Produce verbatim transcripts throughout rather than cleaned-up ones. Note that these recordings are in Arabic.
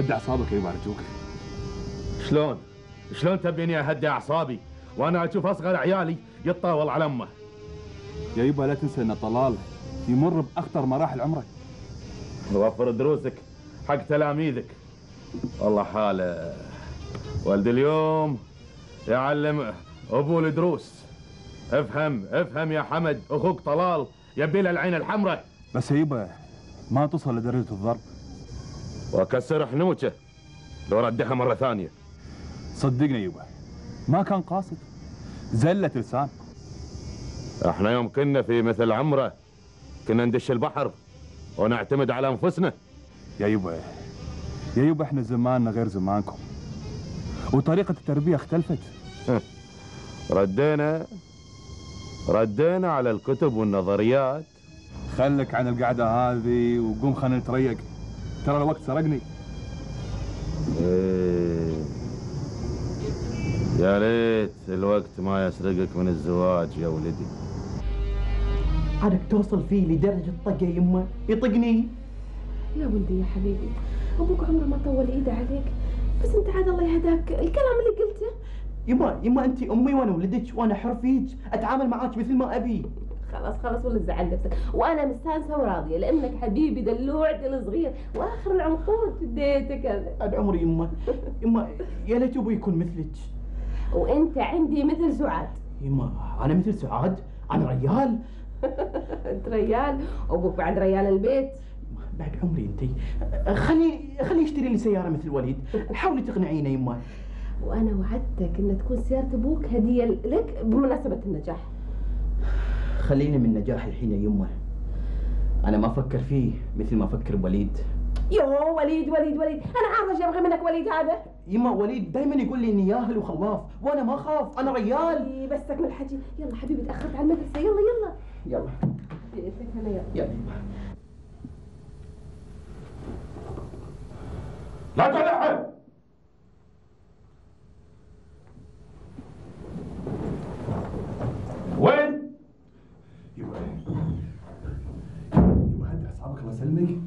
هدي اعصابك يا يبا ارجوك. شلون؟ شلون تبيني اهدي اعصابي وانا اشوف اصغر عيالي يتطاول على امه؟ يا يبا لا تنسى ان طلال يمر باخطر مراحل عمره. وفر دروسك حق تلاميذك. والله حاله ولد اليوم يعلم ابوه الدروس. افهم افهم يا حمد، اخوك طلال يبي له العين الحمراء. بس يا يبا ما توصل لدرجه الضرب. واكسر حنوته لو ردها مره ثانيه. صدقني يبا ما كان قاصد، زلة لسان. احنا يوم كنا في مثل عمره كنا ندش البحر ونعتمد على انفسنا. يا يبا يا يبا احنا زماننا غير زمانكم وطريقة التربية اختلفت. ردينا ردينا على الكتب والنظريات. خلك عن القعدة هذه وقوم خلينا نتريق، ترى الوقت سرقني. إيه. يا ريت الوقت ما يسرقك من الزواج يا ولدي. عادك توصل فيه لدرجة طقة يمه يطقني. يا ولدي يا حبيبي ابوك عمره ما طول ايده عليك، بس انت عاد الله يهداك الكلام اللي قلته. يما يما انت امي وانا ولدك وانا حر فيك، اتعامل معاك مثل ما ابي. خلاص خلاص ولا تزعل نفسك، وانا مستانسه وراضيه لانك حبيبي دلوعتي الصغير واخر العنقود اديتك هذا. عاد عمري يما يما يا ليت ابوي يكون مثلك. وانت عندي مثل سعاد. يما انا مثل سعاد؟ انا ريال. انت ريال وابوك بعد ريال البيت. بعد عمري انت. خلي خلي يشتري لي سياره مثل وليد، حاولي تقنعيني يما. وانا وعدتك ان تكون سياره ابوك هديه لك بمناسبه النجاح. خليني من نجاح الحين يا يما. انا ما افكر فيه مثل ما افكر بوليد. يوه وليد وليد وليد، انا عارفه ايش يبغى منك وليد هذا. يما وليد دائما يقول لي اني ياهل وخلاف، وانا ما اخاف، انا ريال. اي بس من الحكي. يلا حبيبي تاخرت على المدرسه، يلا يلا يلا يلا يلا. لا تلعب. وين؟ يبا يبا هدي اعصابك الله يسلمك.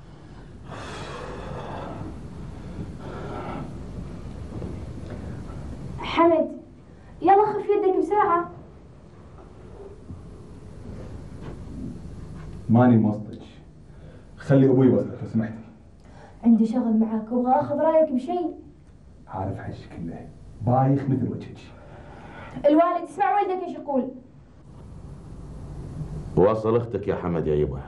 حمد يلا خف يدك بسرعة. ماني موصلك، خلي ابوي يوصلك لو سمحتي. عندي شغل معاك وابغى اخذ رايك بشيء. عارف حجك كله بايخ مثل وجهك. الوالد اسمع والدك ايش يقول. وصل اختك يا حمد يا يبا.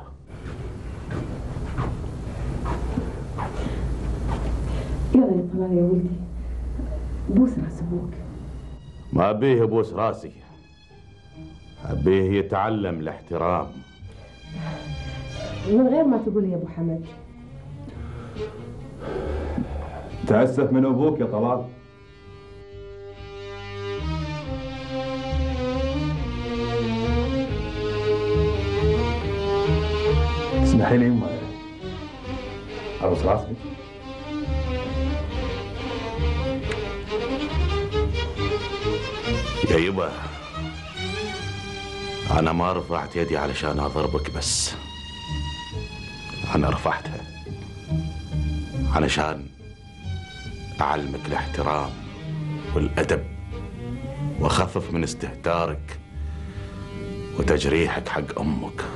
يلا يا طلال يا ولدي بوس راس ابوك. ما ابيه يبوس راسي، ابيه يتعلم الاحترام. من غير ما تقول يا ابو حمد. تأسف من ابوك يا طلال. اسمحي لي يما ابوس راسك. يا يبا انا ما رفعت يدي علشان اضربك، بس انا رفعتها علشان اعلمك الاحترام والادب واخفف من استهتارك وتجريحك حق امك.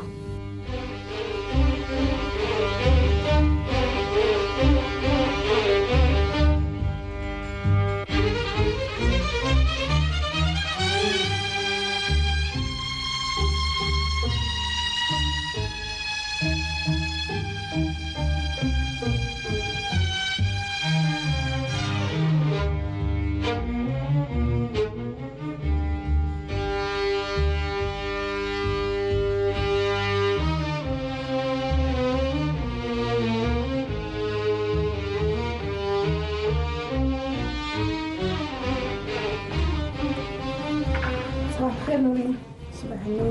صباح الخير نورين. صباح النور.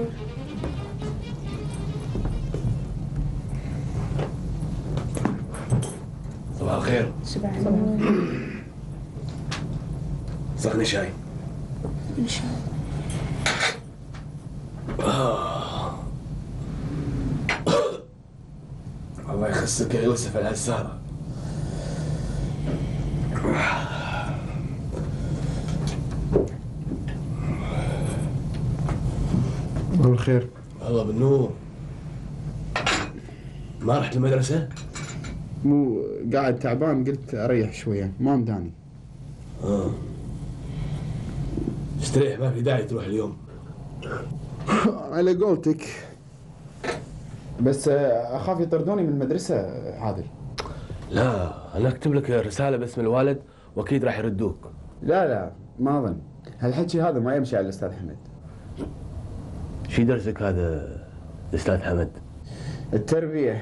صباح الخير. صباح النور. سخني شاي. ان شاء الله. الله يخسك يا يوسف الهزارة. الخير. الله بالنور. ما رحت المدرسة؟ مو قاعد تعبان، قلت اريح شويه، ما مداني. اه استريح، ما في داعي تروح اليوم. على قولتك، بس اخاف يطردوني من المدرسه عادل. لا انا اكتب لك رسالة باسم الوالد واكيد راح يردوك. لا لا ما اظن، هالحكي هذا ما يمشي على الاستاذ حمد. شي درسك هذا الاستاذ حمد؟ التربيه.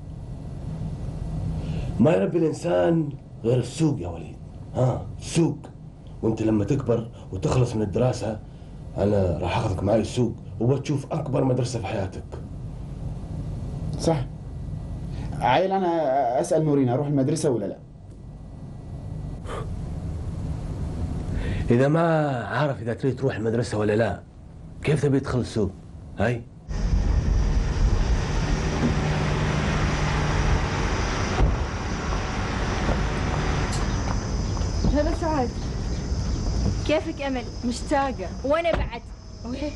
ما يربي الانسان غير السوق يا وليد. ها السوق. وانت لما تكبر وتخلص من الدراسة انا راح اخذك معي السوق وبتشوف اكبر مدرسة في حياتك. صح. عيل انا اسال نورين اروح المدرسه ولا لا؟ اذا ما عارف اذا تريد تروح المدرسة ولا لا كيف تبي تدخل السوق؟ هاي هلا سعاد. كيفك أمل؟ مشتاقة. وأنا بعد. وهي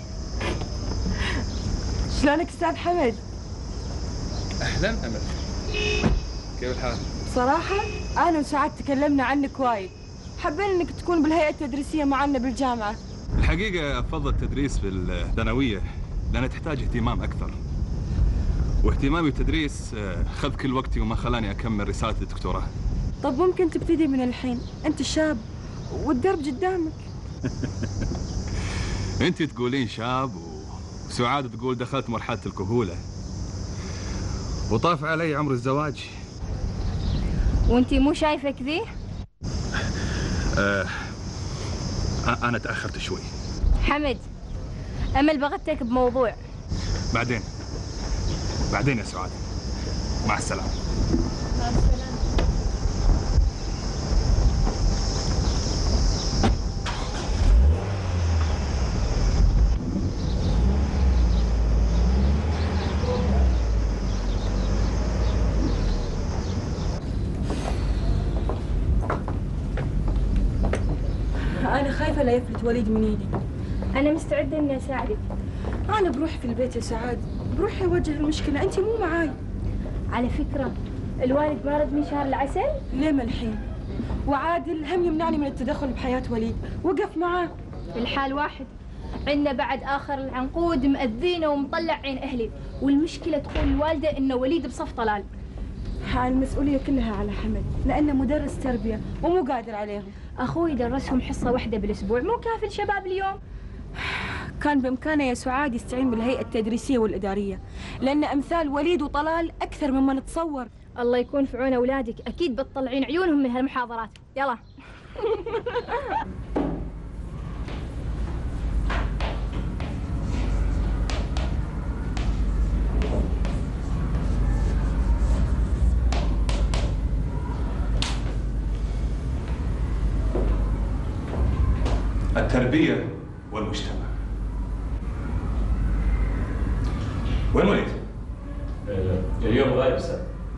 شلونك أستاذ حمد؟ أهلا أمل، كيف الحال؟ صراحة أنا وسعاد تكلمنا عنك وايد، حابين إنك تكون بالهيئة التدريسية معنا بالجامعة. الحقيقة أفضل التدريس في الثانوية لأنها تحتاج اهتمام أكثر، واهتمامي بالتدريس خذ كل وقتي وما خلاني أكمل رسالة الدكتوراه. طب ممكن تبتدي من الحين، أنت شاب والدرب قدامك. أنت تقولين شاب وسعاد تقول دخلت مرحلة الكهولة وطاف علي عمر الزواج. وأنتي مو شايفة كذي؟ آه أنا تأخرت شوي. حمد، أمل بغتك بموضوع. بعدين بعدين يا سعاد، مع السلامة. مع السلامة. أنا خايفة لا يفلت وليد من إيدي. أنا مستعدة إني أساعدك. أنا بروحي في البيت يا سعاد، بروحي أواجه المشكلة، أنت مو معاي. على فكرة الوالد ما رد من شهر العسل؟ ليه ما الحين؟ وعادل هم يمنعني من التدخل بحياة وليد، وقف معاه. الحال واحد، عندنا بعد آخر العنقود مأذينا ومطلع عين أهلي، والمشكلة تقول الوالدة إنه وليد بصف طلال. المسؤولية كلها على حمد لأنه مدرس تربية ومو قادر عليهم. أخوي درسهم حصة واحدة بالأسبوع، مو كافي الشباب اليوم؟ كان بإمكانه يا سعاد يستعين بالهيئة التدريسية والإدارية، لأن أمثال وليد وطلال أكثر مما نتصور. الله يكون في عون أولادك، أكيد بتطلعين عيونهم من هالمحاضرات. يلا. التربية والمجتمع. وين وليد؟ اليوم غايب استاذ.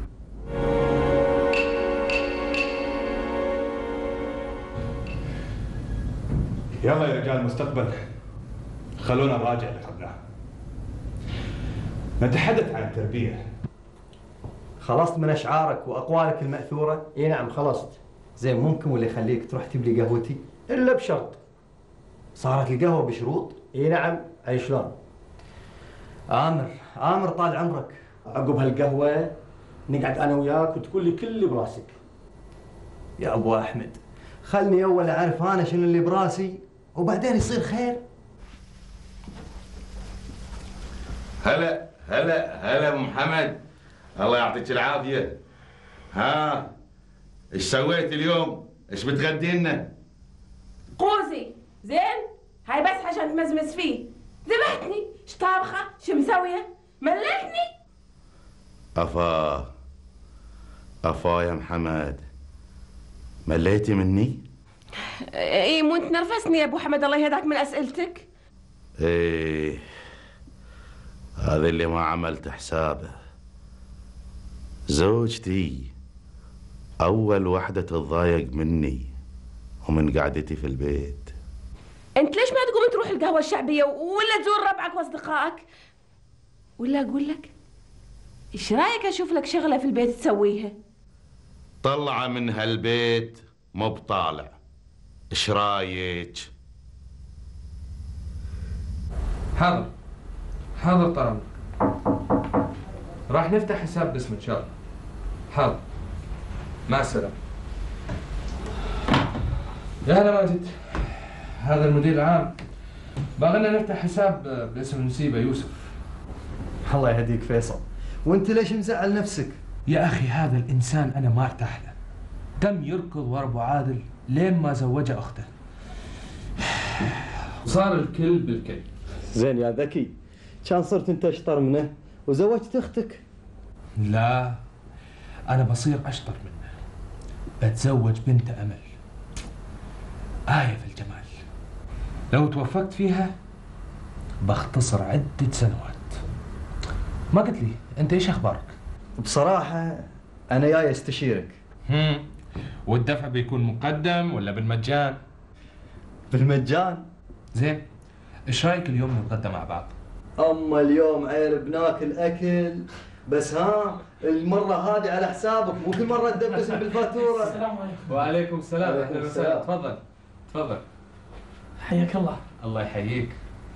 يلا يا رجال المستقبل، خلونا نراجع اللي قبلاه. نتحدث عن التربية. خلصت من اشعارك واقوالك المأثورة؟ اي نعم خلصت. زين، ممكن ولا يخليك تروح تبلي قهوتي؟ الا بشرط. صارت القهوة بشروط؟ اي نعم. اي شلون؟ آمر آمر طال عمرك، عقب هالقهوة نقعد انا وياك وتقول لي كل اللي براسك. يا ابو احمد خلني اول اعرف انا شنو اللي براسي وبعدين يصير خير. هلا هلا هلا ابو محمد، الله يعطيك العافيه. ها ايش سويت اليوم؟ ايش بتغدي لنا؟ قوزي زين، هاي بس عشان تمزمز فيه. ذبحتني، ايش طابخه؟ شو مسويه؟ ملكني. افا افا يا محمد، مليتي مني؟ ايه مو انت نرفزني يا ابو حمد، الله يهداك من اسئلتك. ايه هذا اللي ما عملت حسابه. زوجتي اول وحده تتضايق مني ومن قعدتي في البيت. انت ليش ما تقوم تروح القهوة الشعبية ولا تزور ربعك واصدقائك؟ ولا اقول لك ايش رايك اشوف لك شغلة في البيت تسويها؟ طلع من هالبيت مو بطالع. ايش رايك؟ حاضر حاضر طال راح نفتح حساب باسمك ان شاء الله. حاضر مع السلامة. يا هلا ماجد، هذا المدير العام، باغينا نفتح حساب باسم المسيبة يوسف. الله يهديك فيصل، وانت ليش مزعل نفسك؟ يا اخي هذا الانسان انا ما ارتاح له، دم يركض ورا ابو عادل لين ما زوجه اخته. صار الكل بالكل. زين يا ذكي، كان صرت انت اشطر منه وزوجت اختك. لا انا بصير اشطر منه، بتزوج بنت امل، آية في الجمال. لو توفقت فيها بختصر عدة سنوات. ما قلت لي انت ايش اخبارك؟ بصراحة انا جاي استشيرك. هم والدفع بيكون مقدم ولا بالمجان؟ بالمجان. زين، ايش رايك اليوم نتغدى مع بعض؟ اما اليوم عيل بناكل اكل، بس ها المرة هذه على حسابك، مو كل مرة تدبس بالفاتورة. السلام عليكم. وعليكم السلام، اهلا وسهلا. تفضل تفضل. حياك الله. الله يحييك.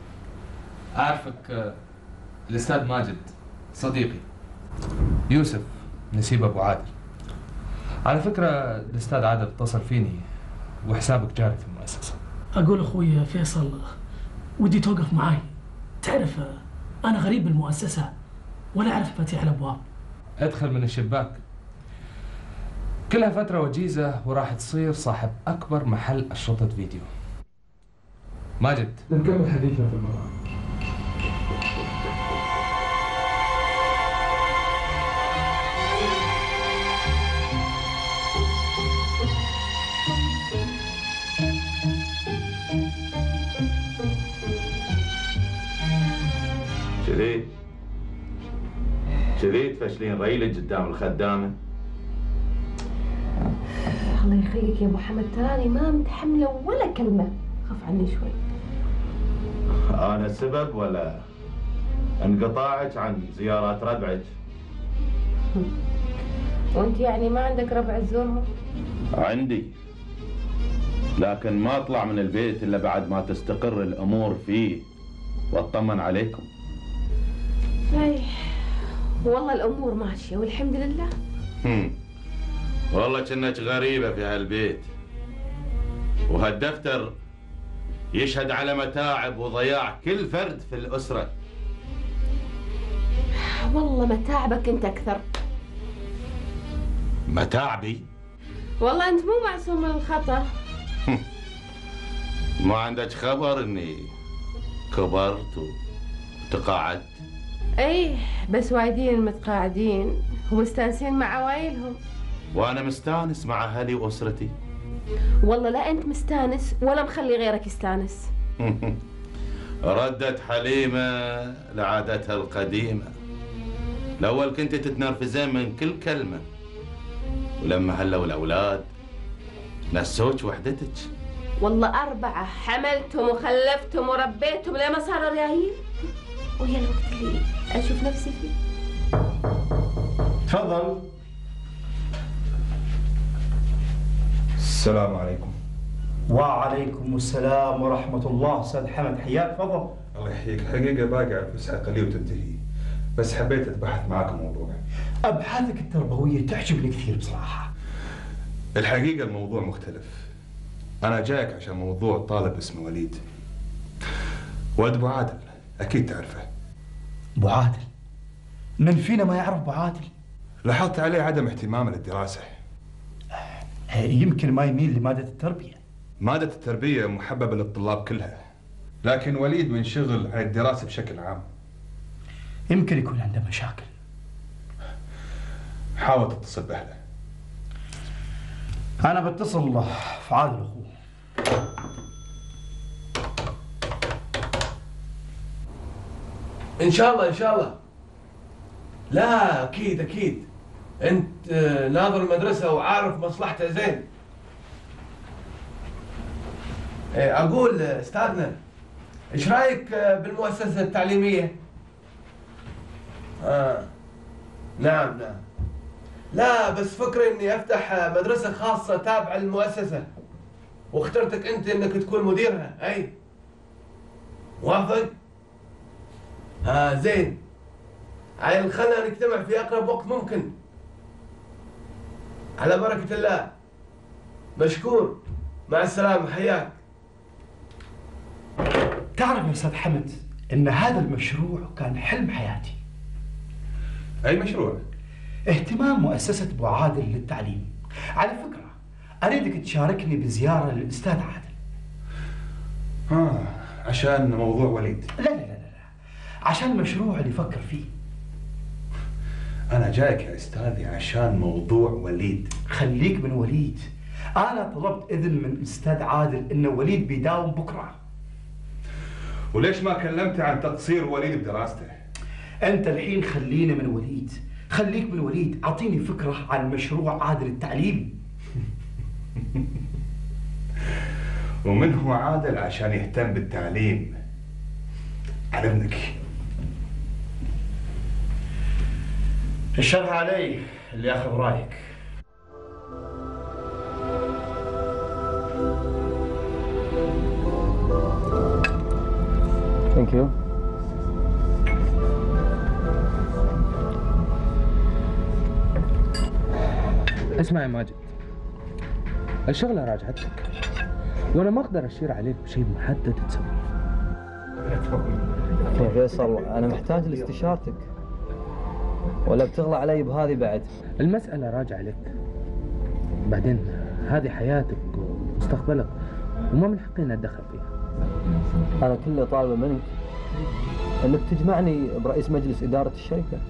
اعرفك الاستاذ ماجد صديقي، يوسف نسيب ابو عادل. على فكرة الاستاذ عادل اتصل فيني وحسابك جاري في المؤسسة. اقول اخوي فيصل ودي توقف معاي، تعرف انا غريب بالمؤسسة ولا اعرف مفاتيح الابواب. ادخل من الشباك. كلها فترة وجيزة وراح تصير صاحب اكبر محل اشرطة فيديو. ماجد نكمل حديثنا في المرة. كذي كذي تفشلين ريلك قدام الخدامة؟ الله يخليك يا ابو حمد، تراني ما متحمله ولا كلمه، خف عني شوي. انا السبب ولا انقطاعك عن زيارات ربعك؟ وانت يعني ما عندك ربع تزورهم؟ عندي، لكن ما اطلع من البيت الا بعد ما تستقر الامور فيه واطمن عليكم. اي والله الامور ماشيه والحمد لله. هم. والله كأنك غريبة في هالبيت، وهالدفتر يشهد على متاعب وضياع كل فرد في الأسرة. والله متاعبك انت اكثر. متاعبي؟ والله انت مو معصوم من الخطأ. ما عندك خبر اني كبرت وتقاعدت؟ ايه بس وايدين المتقاعدين ومستانسين مع عوايلهم. وانا مستانس مع اهلي واسرتي. والله لا انت مستانس ولا مخلي غيرك يستانس. ردت حليمة لعادتها القديمة. الاول كنت تتنرفزين من كل كلمة، ولما هلوا الاولاد نسوك وحدتك. والله أربعة حملتهم وخلفتهم وربيتهم لما صاروا ريايل، وهي الوقت اللي أشوف نفسي فيه. تفضل. السلام عليكم. وعليكم السلام ورحمة الله. أستاذ حمد حياك، تفضل. الله يحييك. الحقيقة باقي بس قليل وتنتهي، بس حبيت أتبحث معاكم موضوع. أبحاثك التربوية تعجبني كثير بصراحة. الحقيقة الموضوع مختلف. أنا جايك عشان موضوع طالب اسمه وليد، ولد أبو عادل، أكيد تعرفه. أبو عادل؟ من فينا ما يعرف أبو عادل؟ لاحظت عليه عدم اهتمامه للدراسة. يمكن ما يميل لمادة التربية. مادة التربية محببة للطلاب كلها، لكن وليد منشغل عن الدراسة بشكل عام. يمكن يكون عنده مشاكل. حاول تتصل بأهله. أنا بتصل في عادل أخوه. إن شاء الله إن شاء الله. لا أكيد أكيد، أنت ناظر المدرسة وعارف مصلحته زين. أقول أستاذنا ايش رايك بالمؤسسه التعليميه؟ آه. نعم نعم. لا بس فكري اني افتح مدرسه خاصه تابعه للمؤسسه، واخترتك انت انك تكون مديرها. اي موافق؟ ها آه زين. عيل خلنا نجتمع في اقرب وقت ممكن. على بركه الله. مشكور. مع السلامه. حياك. تعرف يا استاذ حمد ان هذا المشروع كان حلم حياتي. اي مشروع؟ اهتمام مؤسسة ابو عادل للتعليم. على فكرة اريدك تشاركني بزيارة للاستاذ عادل. اه عشان موضوع وليد؟ لا لا لا لا عشان المشروع اللي يفكر فيه. انا جايك يا استاذي عشان موضوع وليد. خليك من وليد. انا طلبت اذن من الاستاذ عادل ان وليد بيداوم بكره. وليش ما كلمت عن تقصير وليد بدراسته؟ انت الحين خلينا من وليد. خليك من وليد. اعطيني فكره عن مشروع عادل التعليم. ومن هو عادل عشان يهتم بالتعليم؟ على ابنك. الشرح علي اللي ياخذ رايك. ثانك يو. اسمع يا ماجد، الشغلة راجعتك وانا ما اقدر اشير عليك بشيء محدد تسويه. يا فيصل انا محتاج لاستشارتك، ولا بتغلى علي بهذه بعد؟ المسألة راجعة لك، بعدين هذه حياتك ومستقبلك وما من حقنا نتدخل فيها. انا كل اللي طالبه منك انك تجمعني برئيس مجلس اداره الشركه.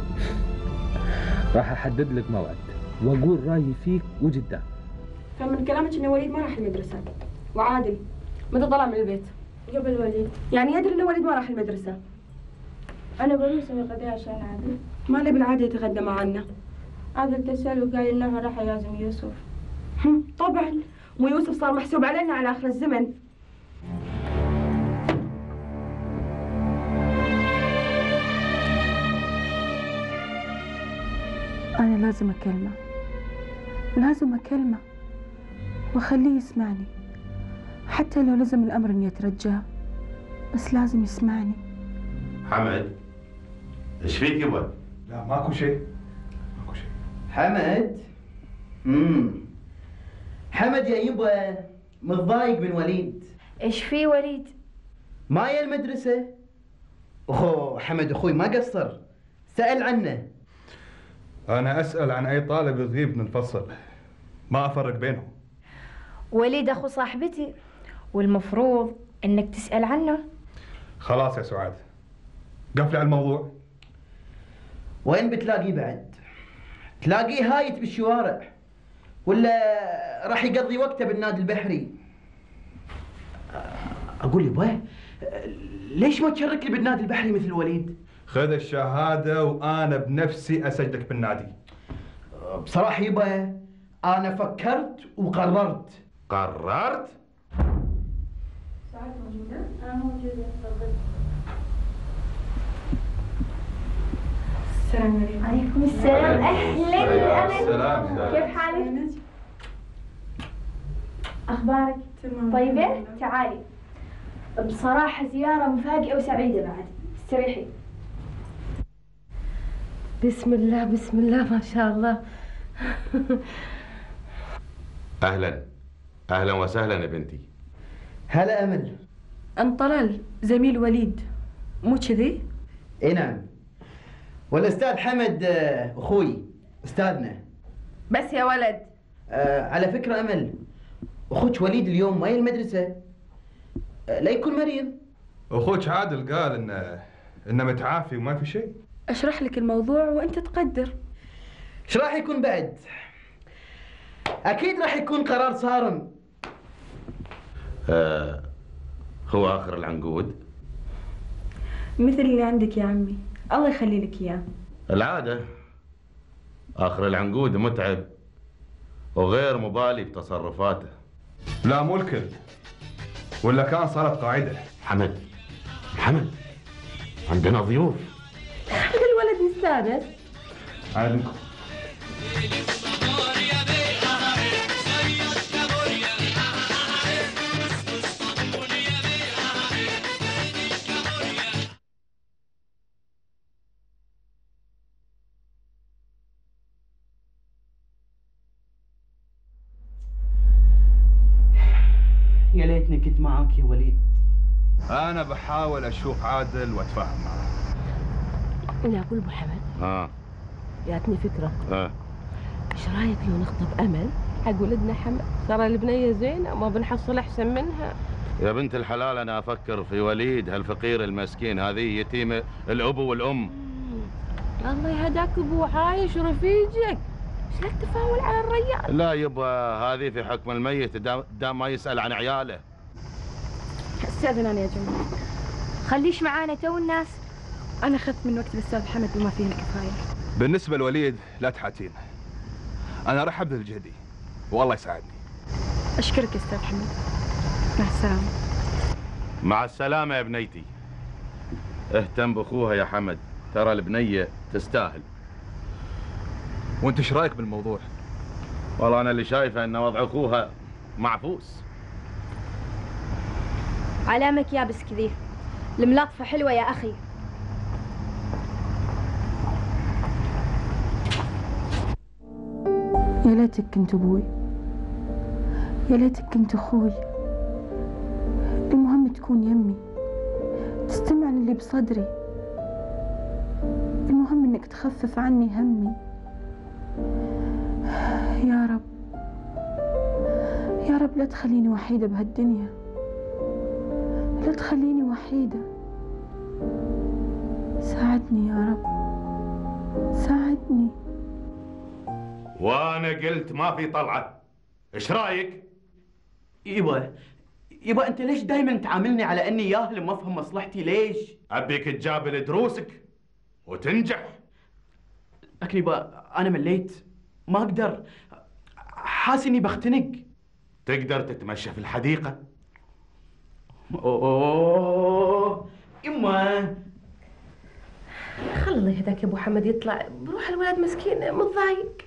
راح احدد لك موعد واقول رايي فيك وجدان. فمن كلامك ان وليد ما راح المدرسه، وعادل متى طلع من البيت؟ قبل وليد. يعني يدري ان وليد ما راح المدرسه. انا بقول اسوي غداء عشان عادل. ما له بالعاده يتغدى معنا. عادل تسأل وقال انه راح يعزم يوسف. طبعا، مو يوسف صار محسوب علينا على اخر الزمن. أنا لازم أكلمه، لازم أكلمه وأخليه يسمعني، حتى لو لزم الأمر إني أترجاه، بس لازم يسمعني. حمد، إيش فيك يبا؟ لا ماكو شيء، ماكو شيء. حمد؟ امم حمد يا يبا متضايق من وليد. إيش في وليد؟ ما يا المدرسة؟ أخو حمد أخوي ما قصر، سأل عنه. أنا أسأل عن أي طالب يغيب من الفصل، ما أفرق بينهم. وليد أخو صاحبتي، والمفروض إنك تسأل عنه. خلاص يا سعاد، قفلي على الموضوع. وين بتلاقيه بعد؟ تلاقيه هايت بالشوارع، ولا راح يقضي وقته بالنادي البحري؟ أقول يبا ليش ما تشارك لي بالنادي البحري مثل وليد؟ خذ الشهادة وأنا بنفسي أسجلك بالنادي. بصراحة يبا أنا فكرت وقررت. قررت؟ سعاد موجودة؟ أنا موجودة، تفضل. السلام عليكم. عليكم السلام. أهلا السلام. كيف حالك؟ أخبارك؟ طيبة؟ تعالي. بصراحة زيارة مفاجئة وسعيدة بعد. استريحي. بسم الله بسم الله ما شاء الله. أهلا أهلا وسهلا يا بنتي. هلا أمل. أنت طلال زميل وليد مو كذي؟ إي نعم، والأستاذ حمد أخوي أستاذنا. بس يا ولد. آه على فكرة أمل، أخوك وليد اليوم ما المدرسة، آه لا يكون مريض. أخوك عادل قال إنه إنه متعافي وما في شيء. أشرح لك الموضوع وأنت تقدر. إيش راح يكون بعد؟ أكيد راح يكون قرار صارم. آه هو آخر العنقود؟ مثل اللي عندك يا عمي، الله يخلي لك إياه. العادة آخر العنقود متعب وغير مبالي بتصرفاته. لا مو الكل، ولا كان صارت قاعدة. حمد محمد عندنا ضيوف. الولد مستانس. عادنكم. يا ليتني كنت معك يا وليد. انا بحاول اشوف عادل واتفاهم معه. انا اقول ابو حمد ها جاتني فكره. ها ايش رايك لو نخطب امل حق ولدنا حمد؟ ترى البنيه زينه وما بنحصل احسن منها. يا بنت الحلال انا افكر في وليد هالفقير المسكين، هذه يتيمه الاب والام. الله يهداك ابو عايش ورفيجك، ايش لك تفاول على الريال؟ لا يبا هذه في حكم الميت دام ما يسال عن عياله. استاذن انا يا جماعه، خليش معانا تو الناس. انا اخذت من وقت الاستاذ حمد بما فيه الكفايه. بالنسبه لوليد لا تحاتين، انا راح ابذل جهدي والله يساعدني. اشكرك يا استاذ حمد، مع السلامه. مع السلامه يا بنيتي. اهتم باخوها يا حمد، ترى البنيه تستاهل. وانت ايش رايك بالموضوع؟ والله انا اللي شايفه ان وضع اخوها معفوس. علامك يابس كذي، الملاطفه حلوه يا اخي. يا ليتك كنت ابوي، يا ليتك كنت اخوي. المهم تكون يمي، تستمع للي بصدري. المهم انك تخفف عني همي. يا رب يا رب لا تخليني وحيدة بهالدنيا، لا تخليني وحيدة. ساعدني يا رب، ساعدني. وانا قلت ما في طلعه، ايش رايك؟ يبا يبا انت ليش دائما تعاملني على اني ياهل ما افهم مصلحتي؟ ليش؟ ابيك تجابل دروسك وتنجح. لكن يبا انا مليت، ما اقدر، حاسس اني بختنق. تقدر تتمشى في الحديقه. اوه يما خلي الله يهداك يا ابو حمد، يطلع بروح الولد مسكين متضايق.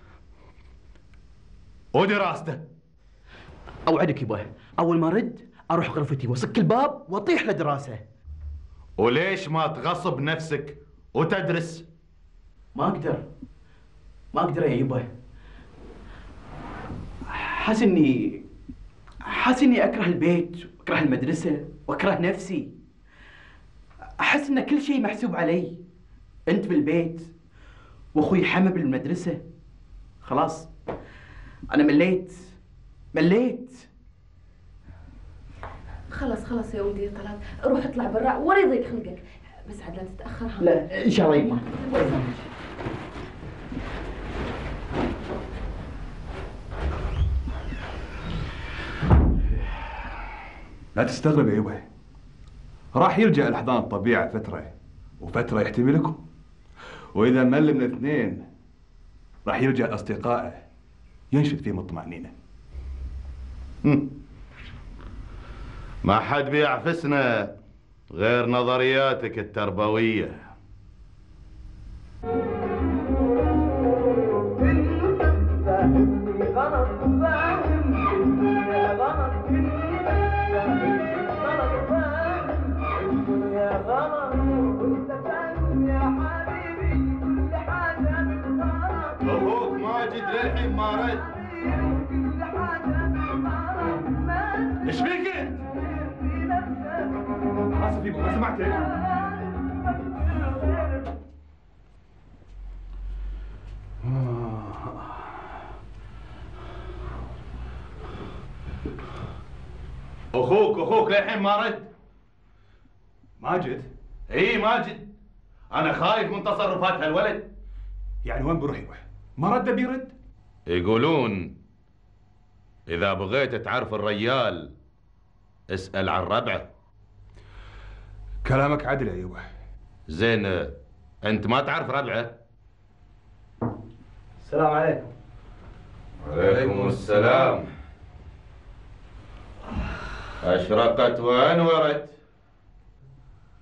ودراسته؟ اوعدك يبا اول ما ارد اروح غرفتي واسك الباب واطيح لدراسه. وليش ما تغصب نفسك وتدرس؟ ما اقدر ما اقدر يا يبا، حاسس اني حاسس اني اكره البيت واكره المدرسه واكره نفسي. احس ان كل شيء محسوب علي، انت بالبيت واخوي حمد بالمدرسه. خلاص انا مليت مليت. خلص خلص يا ولدي طلال، روح اطلع برا ولا يضيق خلقك، بس عاد لا تتاخر. لا ان شاء الله يما. لا تستغرب يا يبا، راح يلجأ لحضان الطبيعة فترة وفترة يحتملكم، وإذا مل من الاثنين راح يلجأ لأصدقائه ينشد فيهم الطمأنينة. ما حد بيعفسنا غير نظرياتك التربوية. أخوك ماجد للحين ما رد. ايش فيك انت؟ اسف يبا ما سمعتك. اخوك اخوك للحين ما رد. ماجد؟ اي ماجد، انا خايف من تصرفات هالولد. يعني وين بروح يروح؟ ما رد بيرد؟ يقولون اذا بغيت تعرف الريال اسأل عن ربعه. كلامك عدل يا يبا. زين انت ما تعرف ربعه؟ السلام عليكم. وعليكم السلام. أشرقت وأنورت.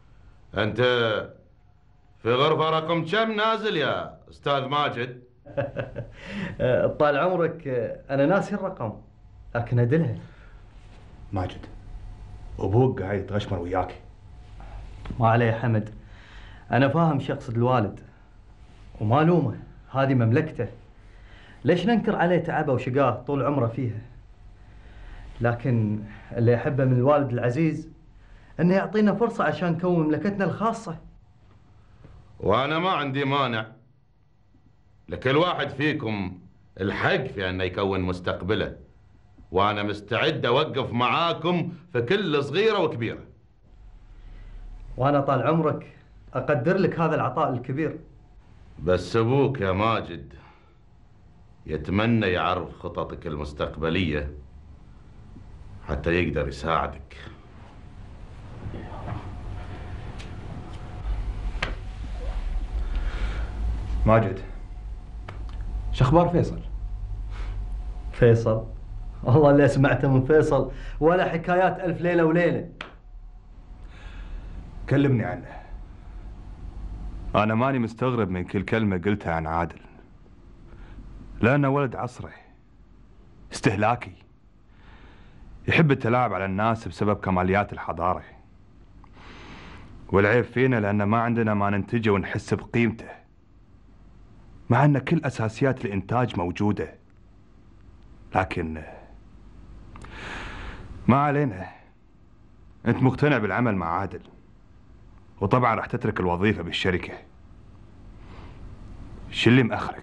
انت في غرفة رقم كم نازل يا استاذ ماجد؟ طال عمرك انا ناسي الرقم لكن ادلها. ماجد ابوك قاعد يتغشمر وياك. ما عليه يا حمد، انا فاهم شو يقصد الوالد وما لومه، هذه مملكته، ليش ننكر عليه تعبه وشقاه طول عمره فيها؟ لكن اللي احبه من الوالد العزيز انه يعطينا فرصه عشان نكون مملكتنا الخاصه. وانا ما عندي مانع، لكل واحد فيكم الحق في انه يكون مستقبله، وانا مستعد اوقف معاكم في كل صغيره وكبيره. وانا طال عمرك اقدر لك هذا العطاء الكبير. بس ابوك يا ماجد يتمنى يعرف خططك المستقبليه حتى يقدر يساعدك. ماجد، شو اخبار فيصل؟ فيصل؟ والله اللي سمعته من فيصل ولا حكايات ألف ليلة وليلة. كلمني عنه. أنا ماني مستغرب من كل كلمة قلتها عن عادل، لأنه ولد عصره، استهلاكي، يحب التلاعب على الناس بسبب كماليات الحضارة، والعيب فينا لأن ما عندنا ما ننتجه ونحس بقيمته، مع أن كل أساسيات الإنتاج موجودة. لكن ما علينا، أنت مقتنع بالعمل مع عادل، وطبعا راح تترك الوظيفة بالشركة. شو اللي مأخرك؟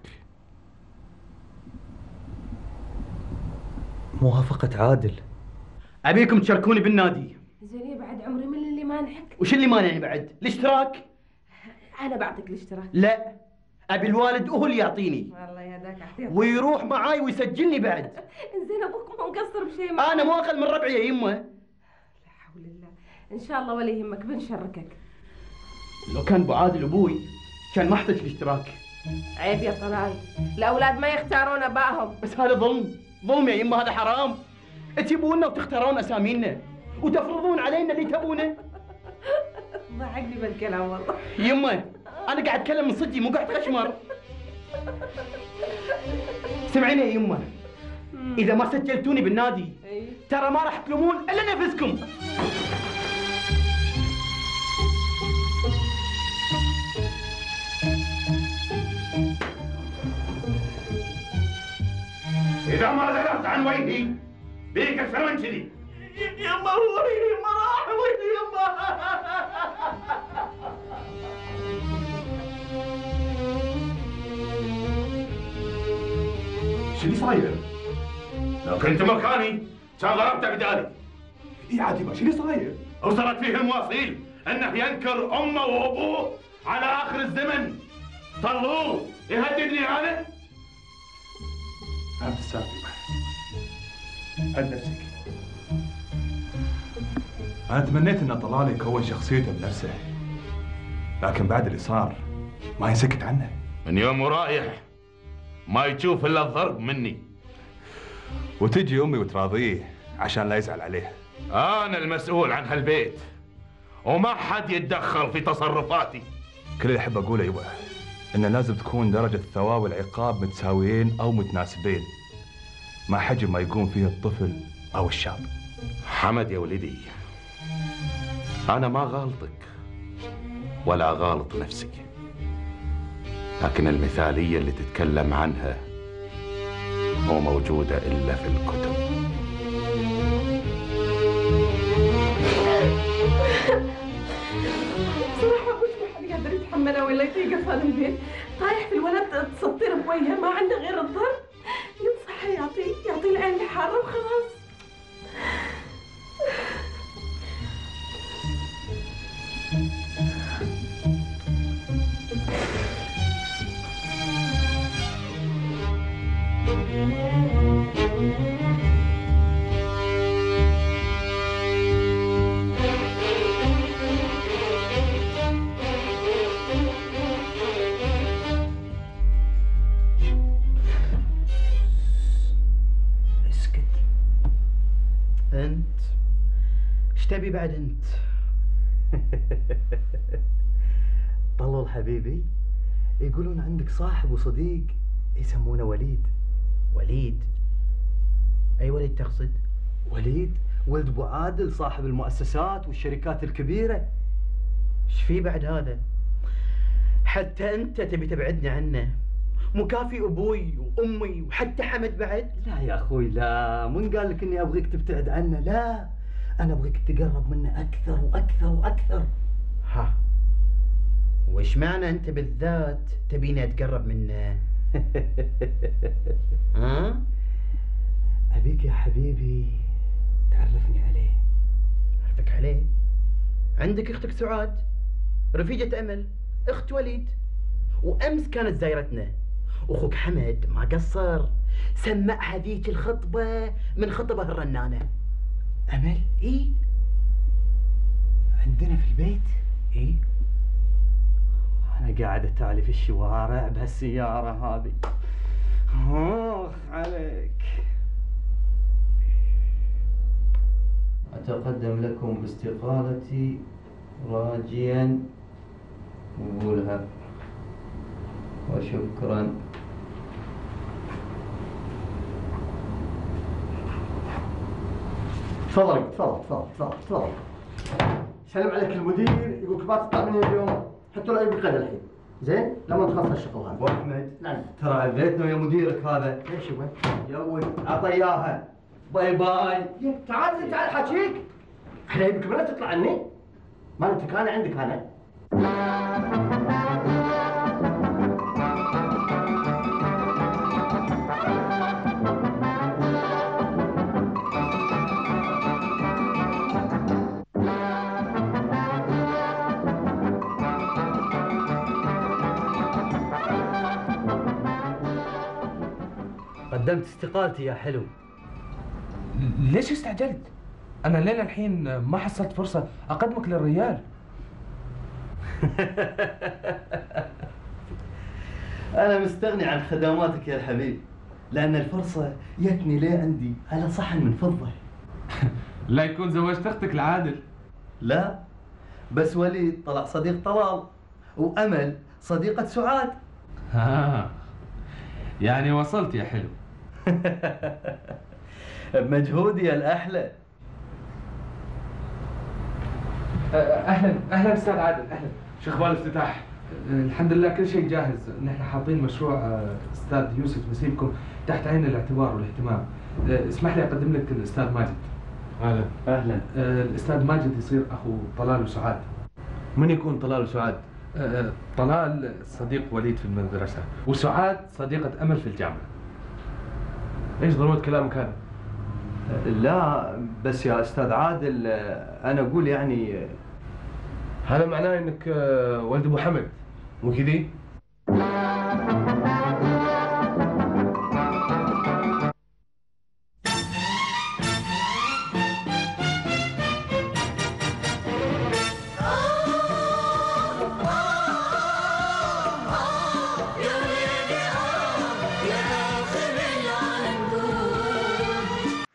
موافقة عادل. أبيكم تشاركوني بالنادي. زين بعد عمري من اللي مانحك؟ وش اللي مانعني بعد؟ الاشتراك؟ انا بعطيك الاشتراك. لا، ابي الوالد هو اللي يعطيني. والله يا ذاك اعطيك. ويروح معاي ويسجلني بعد. زين ابوك ما مقصر بشيء. انا مو اقل من ربعي يا يمه. لا حول الله. ان شاء الله ولا يهمك بنشركك. لو كان ابو عادل ابوي كان ما احتاج الاشتراك. عيب يا طلال، الاولاد ما يختارون ابائهم. بس هذا ظلم، ظلم يا يمه، هذا حرام. تجيبونا وتختارون اسامينا وتفرضون علينا اللي تبونه. ضحكني بالكلام والله. يمه انا قاعد اتكلم من صدقي، مو قاعد اتغشمر. سمعيني يا يمه، اذا ما سجلتوني بالنادي ترى ما راح تلومون الا نفسكم. إذا ما زلت عن وجهي بيك أكثر من كذي. يما هو يما راح وجهي يما. شو اللي صاير؟ لو كنت مكاني كان ضربته بدالي. يا عتيبة شو اللي صاير؟ وصلت فيه المواصيل انه ينكر امه وابوه على اخر الزمن. طلوه يهددني انا. فهمت السالفة. هد نفسك. أنا تمنيت إن طلال يكون شخصيته بنفسه، لكن بعد اللي صار ما ينسكت عنه. من يوم ورايح ما يشوف إلا الضرب مني. وتجي أمي وتراضيه عشان لا يزعل عليها. أنا المسؤول عن هالبيت وما حد يتدخل في تصرفاتي. كل اللي أحب أقوله يبا إن لازم تكون درجة الثواب والعقاب متساويين أو متناسبين مع حجم ما يقوم فيه الطفل أو الشاب. حمد يا ولدي، أنا ما غالطك ولا غالط نفسك، لكن المثالية اللي تتكلم عنها مو موجودة إلا في الكتب. بصراحة مش في حد قادر يتحملها ولا يطيقها في هذا البيت. طايح في الولد تسطير بوجهه، ما عنده غير الضرب. ينصح يعطي يعطي العين الحارة وخلاص. انت ايش تبي بعد انت؟ طلول حبيبي، يقولون عندك صاحب وصديق يسمونه وليد. وليد؟ أي وليد تقصد؟ وليد ولد أبو عادل صاحب المؤسسات والشركات الكبيرة. ايش في بعد هذا؟ حتى أنت تبي تبعدني عنه، مكافي أبوي وأمي وحتى حمد بعد. لا يا أخوي لا، من قال لك إني أبغيك تبتعد عنه؟ لا، أنا أبغيك تقرب منه أكثر وأكثر وأكثر. ها، وإيش معنى أنت بالذات تبيني أتقرب منه؟ ها؟ أبيك يا حبيبي تعرفني عليه. أعرفك عليه؟ عندك أختك سعاد، رفيجة أمل، أخت وليد، وأمس كانت زايرتنا، وأخوك حمد ما قصر، سمعها ذيك الخطبة من خطبه الرنانة. أمل؟ إي عندنا في البيت؟ إي أنا قاعد أتالي في الشوارع بهالسيارة هذه. آخ عليك. أتقدم لكم باستقالتي راجيا قبولها وشكرا. تفضل تفضل تفضل تفضل تفضل. سلم عليك المدير، يقولك ما تطلع من اليوم حتى لو يبقى قد الحين. زين؟ لما تخلص الشغل هذا. ابو احمد، نعم. ترى عذيتنا ويا مديرك هذا. ليش يبغى؟ جود عطى اياها. باي باي. تعال تعال حاجيك. احنا يبيك ما تطلع عني. ما انت كان عندك انا. قدمت استقالتي يا حلو. ليش استعجلت؟ أنا لين الحين ما حصلت فرصة أقدمك للريال. أنا مستغني عن خدماتك يا الحبيب، لأن الفرصة جتني ليه عندي على صحن من فضة. لا يكون زوجت أختك العادل. لا، بس وليد طلع صديق طلال، وأمل صديقة سعاد. ها، يعني وصلت يا حلو. بمجهودي يا الأحلى. أهلا أهلا أستاذ عادل، أهلا. شو أخبار الافتتاح؟ الحمد لله كل شيء جاهز، نحن حاطين مشروع أستاذ يوسف نسيبكم تحت عين الاعتبار والاهتمام. اسمح لي أقدم لك الأستاذ ماجد. أهلا. أهلا. الأستاذ ماجد يصير أخو طلال وسعاد. من يكون طلال وسعاد؟ طلال صديق وليد في المدرسة، وسعاد صديقة أمل في الجامعة. ايش ضرورة كلامك هذا؟ لا بس يا أستاذ عادل، أنا أقول يعني هذا معناه إنك ولد أبو حمد، مو كذي؟